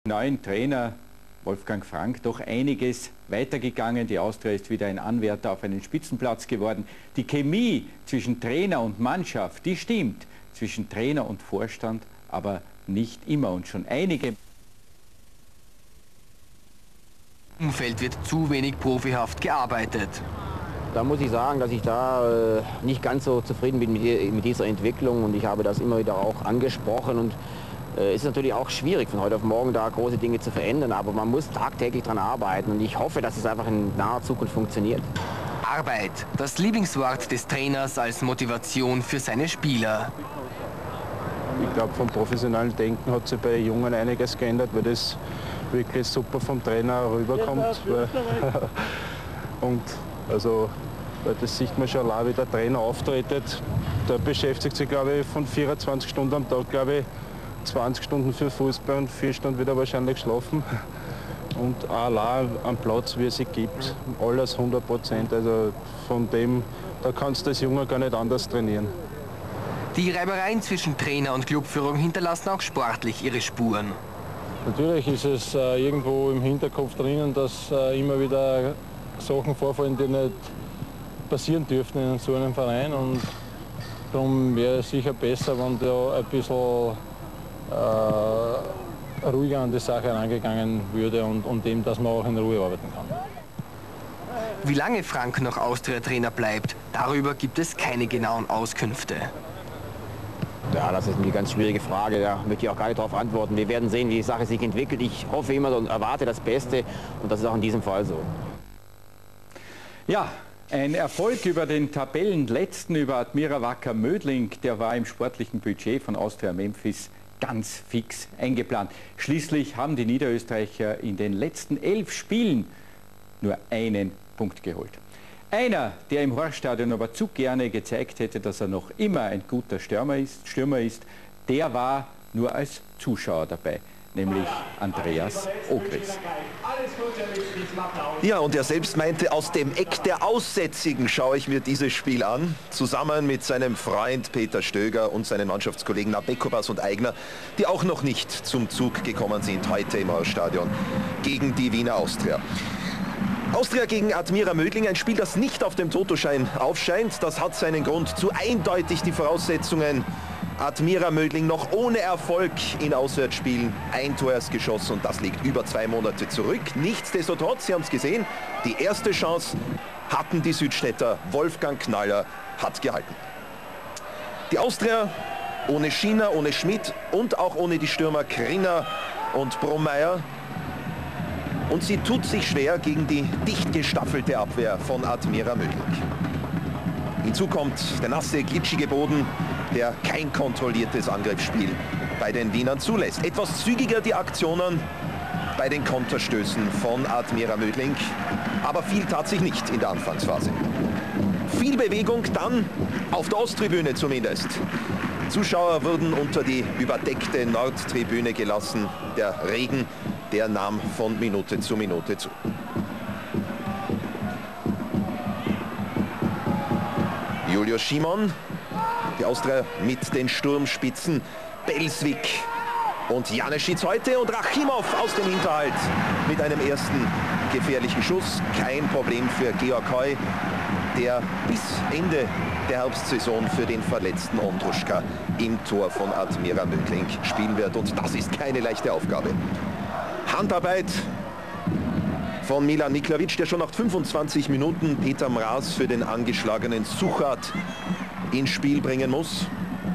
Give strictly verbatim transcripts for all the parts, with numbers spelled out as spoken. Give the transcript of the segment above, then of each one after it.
Neuen Trainer Wolfgang Frank doch einiges weitergegangen. Die Austria ist wieder ein Anwärter auf einen Spitzenplatz geworden. Die Chemie zwischen Trainer und Mannschaft, die stimmt. Zwischen Trainer und Vorstand aber nicht immer und schon einige. Im Umfeld wird zu wenig profihaft gearbeitet. Da muss ich sagen, dass ich da äh, nicht ganz so zufrieden bin mit, die, mit dieser Entwicklung, und ich habe das immer wieder auch angesprochen. Und es äh, ist natürlich auch schwierig, von heute auf morgen da große Dinge zu verändern, aber man muss tagtäglich daran arbeiten, und ich hoffe, dass es einfach in naher Zukunft funktioniert. Arbeit, das Lieblingswort des Trainers als Motivation für seine Spieler. Ich glaube, vom professionellen Denken hat sich bei Jungen einiges geändert, weil das wirklich super vom Trainer rüberkommt. Weil und also, weil das sieht man schon allein, wie der Trainer auftritt. Der beschäftigt sich, glaube ich, von vierundzwanzig Stunden am Tag, glaube ich, zwanzig Stunden für Fußball und vier Stunden wieder wahrscheinlich schlafen. Und auch allein am Platz, wie es sich gibt, alles hundert Prozent. Also von dem, da kannst du als Junge gar nicht anders trainieren. Die Reibereien zwischen Trainer und Clubführung hinterlassen auch sportlich ihre Spuren. Natürlich ist es äh, irgendwo im Hinterkopf drinnen, dass äh, immer wieder Sachen vorfallen, die nicht passieren dürften in so einem Verein. Und darum wäre es sicher besser, wenn da ein bisschen äh, ruhiger an die Sache herangegangen würde und, und dem, dass man auch in Ruhe arbeiten kann. Wie lange Frank noch Austria-Trainer bleibt, darüber gibt es keine genauen Auskünfte. Ja, das ist eine ganz schwierige Frage, da möchte ich auch gar nicht darauf antworten. Wir werden sehen, wie die Sache sich entwickelt. Ich hoffe immer und erwarte das Beste, und das ist auch in diesem Fall so. Ja, ein Erfolg über den Tabellenletzten, über Admira Wacker Mödling, der war im sportlichen Budget von Austria Memphis ganz fix eingeplant. Schließlich haben die Niederösterreicher in den letzten elf Spielen nur einen Punkt geholt. Einer, der im Horststadion aber zu gerne gezeigt hätte, dass er noch immer ein guter Stürmer ist, Stürmer ist, der war nur als Zuschauer dabei, nämlich Andreas Ogris. Ja, und er selbst meinte, aus dem Eck der Aussätzigen schaue ich mir dieses Spiel an, zusammen mit seinem Freund Peter Stöger und seinen Mannschaftskollegen Nabekobas und Eigner, die auch noch nicht zum Zug gekommen sind heute im Horststadion gegen die Wiener Austria. Austria gegen Admira Mödling, ein Spiel, das nicht auf dem Totoschein aufscheint. Das hat seinen Grund, zu eindeutig die Voraussetzungen. Admira Mödling noch ohne Erfolg in Auswärtsspielen, ein Tor erst geschossen, und das liegt über zwei Monate zurück. Nichtsdestotrotz, Sie haben es gesehen, die erste Chance hatten die Südstädter. Wolfgang Knaller hat gehalten. Die Austria ohne Schiener, ohne Schmidt und auch ohne die Stürmer Krinner und Bromeyer. Und sie tut sich schwer gegen die dicht gestaffelte Abwehr von Admira Mödling. Hinzu kommt der nasse, glitschige Boden, der kein kontrolliertes Angriffsspiel bei den Wienern zulässt. Etwas zügiger die Aktionen bei den Konterstößen von Admira Mödling, aber viel tat sich nicht in der Anfangsphase. Viel Bewegung dann auf der Osttribüne zumindest. Zuschauer wurden unter die überdeckte Nordtribüne gelassen. Der Regen, der nahm von Minute zu Minute zu. Julius Schimon, die Austria mit den Sturmspitzen Belsvik und Janeschic heute, und Rachimov aus dem Hinterhalt mit einem ersten gefährlichen Schuss. Kein Problem für Georg Heu, der bis Ende der Herbstsaison für den verletzten Ondruschka im Tor von Admira Mödling spielen wird, und das ist keine leichte Aufgabe. Handarbeit von Milan Miklavic, der schon nach fünfundzwanzig Minuten Peter Mraz für den angeschlagenen Suchat ins Spiel bringen muss.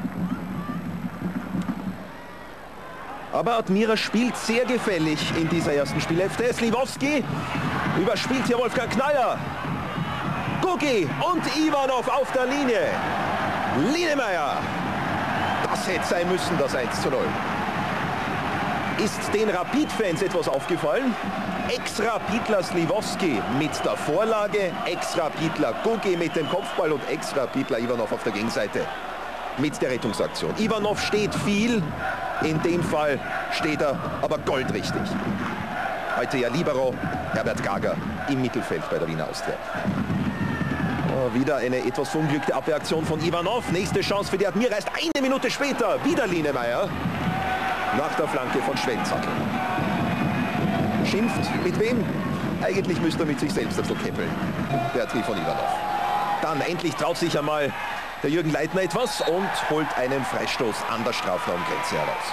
Aber Admira spielt sehr gefällig in dieser ersten Spielhälfte. Sliwowski überspielt hier Wolfgang Knaller. Gugi und Ivanov auf der Linie. Lienemeyer. Das hätte sein müssen, das eins zu null. Ist den Rapid-Fans etwas aufgefallen? Ex-Rapidler Sliwowski mit der Vorlage, Ex-Rapidler Gugi mit dem Kopfball und Ex-Rapidler Ivanov auf der Gegenseite mit der Rettungsaktion. Ivanov steht viel, in dem Fall steht er aber goldrichtig. Heute ja Libero, Herbert Gager im Mittelfeld bei der Wiener Austria. Oh, wieder eine etwas verunglückte Abwehraktion von Ivanov. Nächste Chance für die Admira ist eine Minute später. Wieder Lienemeyer. nach der Flanke von Schwelzackel. Schimpft mit wem? Eigentlich müsste er mit sich selbst dazu käppeln, der Trifon Ivanov. Dann endlich traut sich einmal der Jürgen Leitner etwas und holt einen Freistoß an der Strafraumgrenze heraus.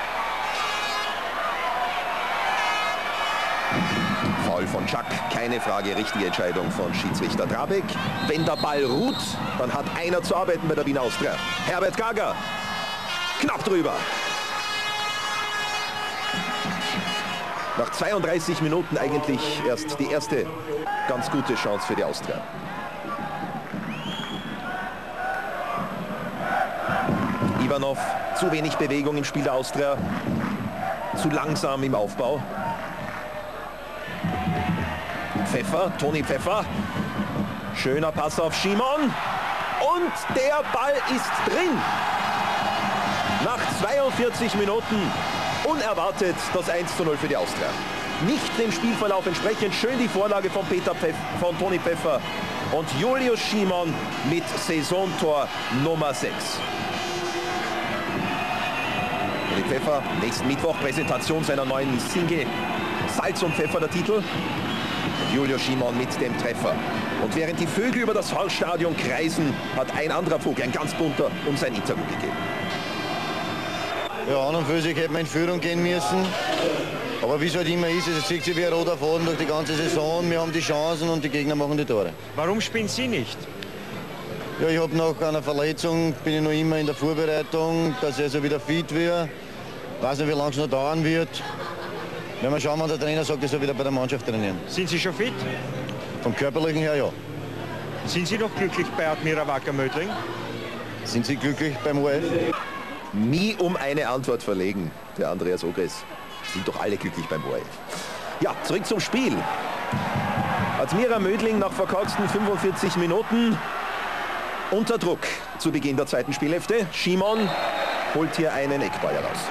Foul von Czak, keine Frage, richtige Entscheidung von Schiedsrichter Drabek. Wenn der Ball ruht, dann hat einer zu arbeiten bei der Wiener Austria. Herbert Gager, knapp drüber. Nach zweiunddreißig Minuten eigentlich erst die erste ganz gute Chance für die Austria. Ivanov, zu wenig Bewegung im Spiel der Austria, zu langsam im Aufbau. Pfeffer, Toni Pfeffer, schöner Pass auf Szymon und der Ball ist drin. Nach zweiundvierzig Minuten unerwartet das eins zu null für die Austria. Nicht dem Spielverlauf entsprechend, schön die Vorlage von, Peter Pfeff, von Toni Pfeffer und Julius Szymon mit Saisontor Nummer sechs. Toni Pfeffer, nächsten Mittwoch Präsentation seiner neuen Single Salz und Pfeffer, der Titel. Julius Szymon mit dem Treffer. Und während die Vögel über das Horststadion kreisen, hat ein anderer Vogel, ein ganz bunter, um sein Interview gegeben. Ja, an und für sich hätte man in Führung gehen müssen. Aber wie es halt immer ist, es zieht sich wie ein roter Faden durch die ganze Saison. Wir haben die Chancen und die Gegner machen die Tore. Warum spielen Sie nicht? Ja, ich habe nach einer Verletzung, bin ich noch immer in der Vorbereitung, dass er so wieder fit wird. Ich weiß nicht, wie lange es noch dauern wird. Wenn wir schauen, wann der Trainer sagt, er soll wieder bei der Mannschaft trainieren. Sind Sie schon fit? Vom Körperlichen her, ja. Sind Sie noch glücklich bei Admira Wacker Mödling? Sind Sie glücklich beim O F? Nie um eine Antwort verlegen, der Andreas Ogres. Sind doch alle glücklich beim O F. Ja, zurück zum Spiel. Admira Mödling nach verkorksten fünfundvierzig Minuten unter Druck zu Beginn der zweiten Spielhälfte. Szymon holt hier einen Eckball heraus.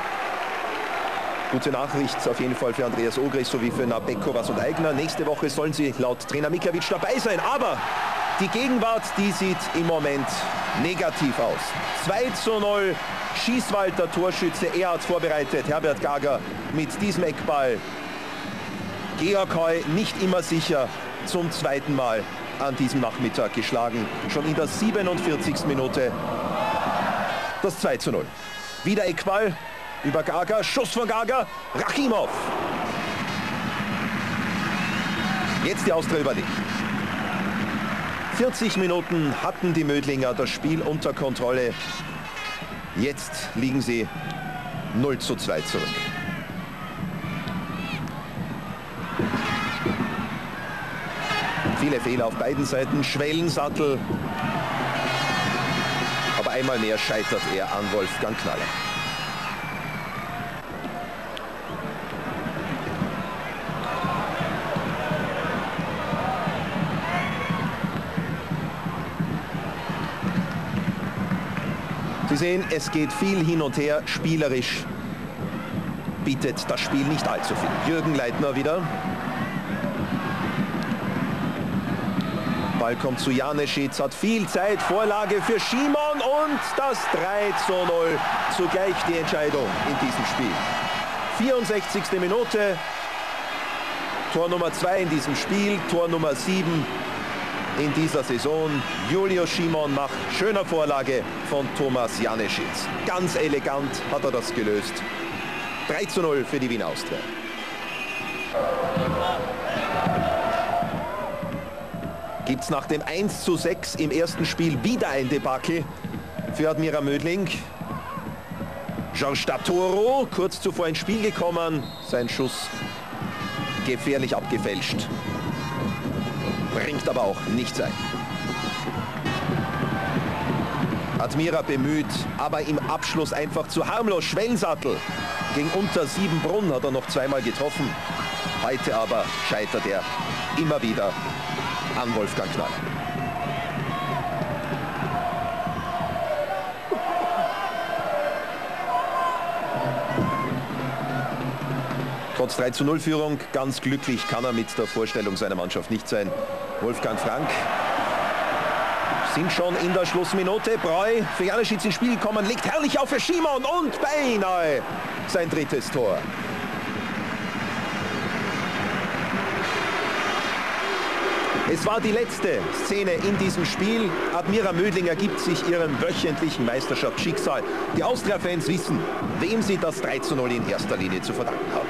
Gute Nachricht auf jeden Fall für Andreas Ogres sowie für Nabekovas und Eigner. Nächste Woche sollen sie laut Trainer Mikljavic dabei sein. Aber die Gegenwart, die sieht im Moment negativ aus. zwei zu null, Schießwald, der Torschütze, er hat vorbereitet. Herbert Gager mit diesem Eckball. Georg Heu nicht immer sicher zum zweiten Mal an diesem Nachmittag geschlagen. Schon in der siebenundvierzigsten Minute das zwei zu null. Wieder Eckball. Über Gager, Schuss von Gager, Rachimov. Jetzt die Austria überlegt. vierzig Minuten hatten die Mödlinger das Spiel unter Kontrolle. Jetzt liegen sie null zu zwei zurück. Viele Fehler auf beiden Seiten, Schwellensattel. Aber einmal mehr scheitert er an Wolfgang Knaller. Sie sehen, es geht viel hin und her. Spielerisch bietet das Spiel nicht allzu viel. Jürgen Leitner wieder. Ball kommt zu Janeschitz, hat viel Zeit. Vorlage für Szymon und das drei zu null. Zugleich die Entscheidung in diesem Spiel. vierundsechzigste Minute. Tor Nummer zwei in diesem Spiel. Tor Nummer sieben. In dieser Saison. Julius Szymon nach schöner Vorlage von Thomas Janeschitz. Ganz elegant hat er das gelöst. drei zu null für die Wiener Austria. Gibt es nach dem eins zu sechs im ersten Spiel wieder ein Debakel für Admira Mödling. Georges Statoro kurz zuvor ins Spiel gekommen. Sein Schuss gefährlich abgefälscht. Bringt aber auch nichts ein. Admira bemüht, aber im Abschluss einfach zu harmlos. Schwellensattel gegen unter Siebenbrunn hat er noch zweimal getroffen. Heute aber scheitert er immer wieder an Wolfgang Knaller. Trotz drei zu null Führung, ganz glücklich kann er mit der Vorstellung seiner Mannschaft nicht sein. Wolfgang Frank sind schon in der Schlussminute. Breu für Janeschitz ins Spiel gekommen, legt herrlich auf für Schimon und beinahe sein drittes Tor. Es war die letzte Szene in diesem Spiel. Admira Mödling gibt sich ihrem wöchentlichen Meisterschaftsschicksal. Die Austria-Fans wissen, wem sie das drei zu null in erster Linie zu verdanken haben.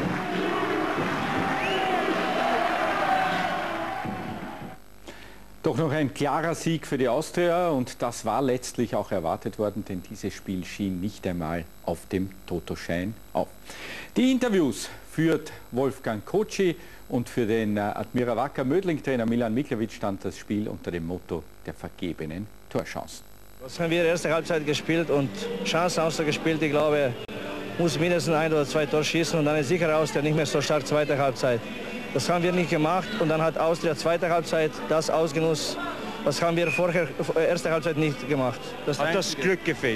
Doch noch ein klarer Sieg für die Austria und das war letztlich auch erwartet worden, denn dieses Spiel schien nicht einmal auf dem Totoschein auf. Die Interviews führt Wolfgang Kotschi und für den Admira Wacker Mödling-Trainer Milan Mikljevic stand das Spiel unter dem Motto der vergebenen Torchancen. Was haben wir erste Halbzeit gespielt und Chancen ausgespielt. Ich glaube, muss mindestens ein oder zwei Tore schießen und dann ist sicher Austria nicht mehr so stark zweite Halbzeit. Das haben wir nicht gemacht und dann hat Austria zweite Halbzeit das ausgenutzt. Das haben wir vorher, erste Halbzeit nicht gemacht. Das hat das Glück gefehlt?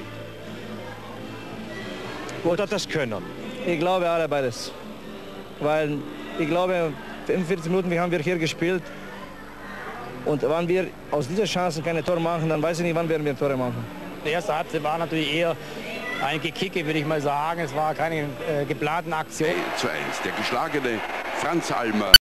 Oder das Können? Ich glaube alle beides. Weil ich glaube, fünfundvierzig Minuten haben wir hier gespielt. Und wenn wir aus diesen Chancen keine Tore machen, dann weiß ich nicht, wann werden wir Tore machen. Die erste Halbzeit war natürlich eher ein Gekicke, würde ich mal sagen. Es war keine äh, geplanten Aktion. eins zu eins, der geschlagene Franz Almer.